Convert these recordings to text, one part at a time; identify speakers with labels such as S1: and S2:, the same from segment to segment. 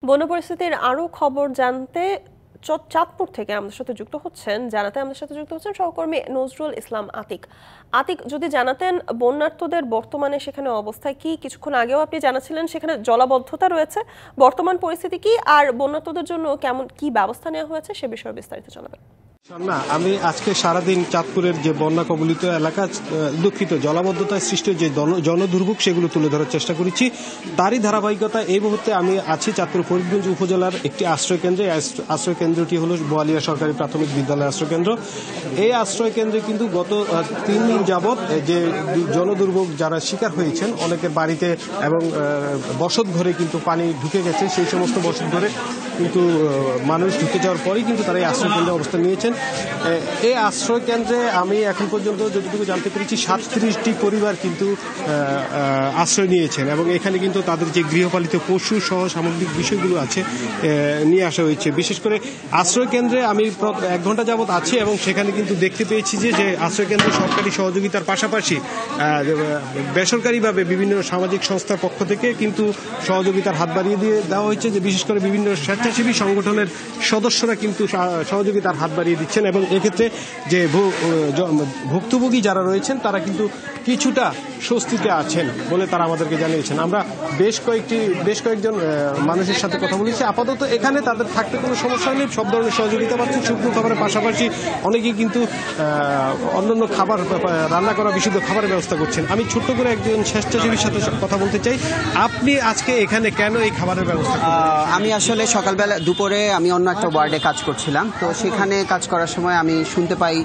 S1: বন্যা পরিস্থিতির আরো খবর জানতে চাঁদপুর থেকে আমাদের সাথে যুক্ত হচ্ছেন সহকর্মী নজরুল ইসলাম আতিক। যদি জানাতেন বন্যার্তদের বর্তমানে সেখানে অবস্থা কি? কিছুক্ষণ আগেও আপনি জানাছিলেন সেখানে জলাবদ্ধতা রয়েছে, বর্তমান পরিস্থিতি কি আর বন্যার্তদের জন্য কি ব্যবস্থা নেওয়া হয়েছে সে বিষয়ে বিস্তারিত জানাবেন।
S2: না, আমি আজকে সারাদিন চাঁদপুরের যে বন্যা কবলিত এলাকা, দুঃখিত জলাবদ্ধতায় সৃষ্ট যে জনদুর্ভোগ সেগুলো তুলে ধরার চেষ্টা করেছি। তারই ধারাবাহিকতা এই মুহূর্তে আমি আছি চাঁদপুর ফরিদগঞ্জ উপজেলার একটি আশ্রয়কেন্দ্রে। আশ্রয়কেন্দ্রটি হল বোয়ালিয়া সরকারি প্রাথমিক বিদ্যালয় আশ্রয়কেন্দ্র। এই আশ্রয়কেন্দ্রে কিন্তু গত 3 দিন যাবৎ যে জনদুর্ভোগ যারা শিকার হয়েছেন, অনেকের বাড়িতে এবং বসত ঘরে কিন্তু পানি ঢুকে গেছে। সেই সমস্ত বসত ঘরে কিন্তু মানুষ ঢুকে যাওয়ার পরেই কিন্তু তারা এই আশ্রয়কেন্দ্রে অবস্থান নিয়েছেন। এই আশ্রয় কেন্দ্রে আমি এখন পর্যন্ত যতটুকু জানতে পেরেছি 37টি পরিবার কিন্তু আশ্রয় নিয়েছেন এবং এখানে কিন্তু তাদের যে গৃহপালিত পশু সহ সামগ্রিক বিষয়গুলো আছে নিয়ে আসা হয়েছে। বিশেষ করে আশ্রয় কেন্দ্রে আমি 1 ঘন্টা যাবৎ আছি এবং সেখানে কিন্তু দেখতে পেয়েছি যে আশ্রয় কেন্দ্রে সরকারি সহযোগিতার পাশাপাশি বেসরকারিভাবে বিভিন্ন সামাজিক সংস্থার পক্ষ থেকে কিন্তু সহযোগিতার হাত বাড়িয়ে দিয়ে দেওয়া হয়েছে। যে বিশেষ করে বিভিন্ন স্বেচ্ছাসেবী সংগঠনের সদস্যরা কিন্তু সহযোগিতার হাত বাড়িয়ে দিচ্ছেন এবং এক্ষেত্রে যে ভুক্তভোগী যারা রয়েছেন তারা কিন্তু কিছুটা স্বস্তিতে আছেন বলে তারা আমাদেরকে জানিয়েছেন। আমরা বেশ কয়েকজন মানুষের সাথে কথা বলেছি। আপাতত এখানে তাদের থাকতে কোনো সমস্যা নেই, সব ধরনের সহযোগিতা পাচ্ছেন। শুকনো খাবারের পাশাপাশি অনেকেই কিন্তু অন্যান্য খাবার রান্না করা বিশুদ্ধ খাবারের ব্যবস্থা করছেন। আমি ছোট্ট করে একজন স্বেচ্ছাসেবীর সাথে কথা বলতে চাই। আপনি আজকে এখানে কেন এই খাবারের ব্যবস্থা?
S3: আমি আসলে সকালবেলা দুপুরে আমি অন্য একটা ওয়ার্ডে কাজ করছিলাম, তো সেখানে কাজ করার সময় আমি শুনতে পাই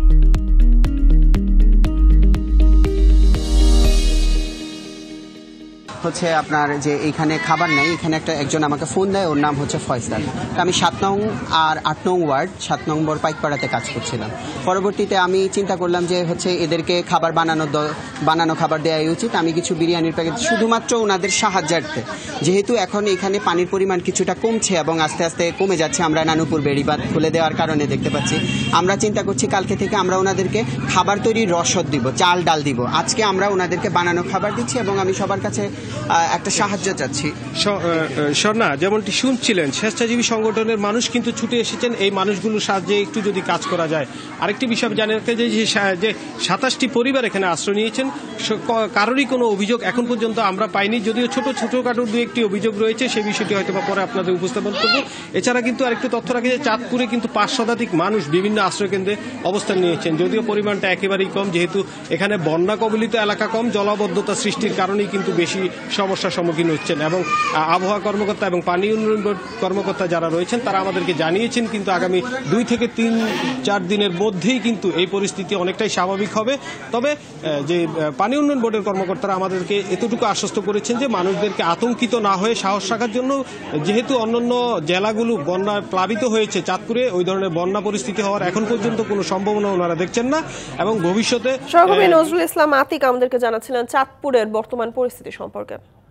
S3: হচ্ছে আপনার যে এইখানে খাবার নেই। এখানে একজন আমাকে ফোন দেয়, ওর নাম হচ্ছে ফয়সাল। আমি 7 নং আর 8 নং ওয়ার্ড 7 নম্বর পাইকপাড়াতে কাজ করছিলাম। পরবর্তীতে আমি চিন্তা করলাম যে হচ্ছে এদেরকে খাবার বানানো খাবার দেওয়াই উচিত। আমি কিছু বিরিয়ানির প্যাকেট শুধুমাত্র ওনাদের সাহায্যার্থে, যেহেতু এখন এখানে পানির পরিমাণ কিছুটা কমছে এবং আস্তে আস্তে কমে যাচ্ছে, আমরা নানুপুর বেড়িবাঁধ খুলে দেওয়ার কারণে দেখতে পাচ্ছি। আমরা চিন্তা করছি কালকে থেকে আমরা ওনাদেরকে খাবার তৈরির রসদ দিব, চাল ডাল দিব। আজকে আমরা ওনাদেরকে বানানো খাবার দিচ্ছি এবং আমি সবার কাছে একটা সাহায্য চাচ্ছি।
S2: স্বর্ণা, যেমনটি শুনছিলেন স্বেচ্ছাসেবী সংগঠনের মানুষ কিন্তু ছুটে এসেছেন এই মানুষগুলোর সাহায্যে একটু যদি কাজ করা যায়। আরেকটি বিষয় জানিয়ে রাখতে চাই যে 27টি পরিবার এখানে আশ্রয় নিয়েছেন, কারোরই কোনো অভিযোগ এখন পর্যন্ত আমরা পাইনি। যদিও ছোটখাটো 2-1টি অভিযোগ রয়েছে, সেই বিষয়টি হয়তো পরে আপনাদের উপস্থাপন করব। এছাড়া কিন্তু আরেকটু তথ্য রাখে যে চাঁদপুরে কিন্তু 5 শতাধিক মানুষ বিভিন্ন আশ্রয়কেন্দ্রে অবস্থান নিয়েছেন। যদিও পরিমাণটা একেবারেই কম, যেহেতু এখানে বন্যা কবলিত এলাকা কম, জলাবদ্ধতা সৃষ্টির কারণেই কিন্তু বেশি সমস্যার সম্মুখীন হচ্ছেন। এবং আবহাওয়া কর্মকর্তা এবং পানি উন্নয়ন বোর্ড কর্মকর্তা যারা রয়েছেন তারা আমাদেরকে জানিয়েছেন কিন্তু আগামী 2 থেকে 3-4 দিনের মধ্যেই কিন্তু এই পরিস্থিতি অনেকটাই স্বাভাবিক হবে। তবে যে পানি উন্নয়ন বোর্ডের কর্মকর্তারা আমাদেরকে এতটুকু আশ্বস্ত করেছেন যে মানুষদেরকে আতঙ্কিত না হয়ে সাহস রাখার জন্য, যেহেতু অন্যান্য জেলাগুলো বন্যা প্লাবিত হয়েছে, চাঁদপুরে ওই ধরনের বন্যা পরিস্থিতি হওয়ার এখন পর্যন্ত কোনো সম্ভাবনা ওনারা দেখছেন না এবং ভবিষ্যতে।
S1: সহকর্মী নজরুল ইসলাম আতিক আমাদেরকে জানাচ্ছিলেন চাঁদপুরের বর্তমান পরিস্থিতি সম্পর্কে।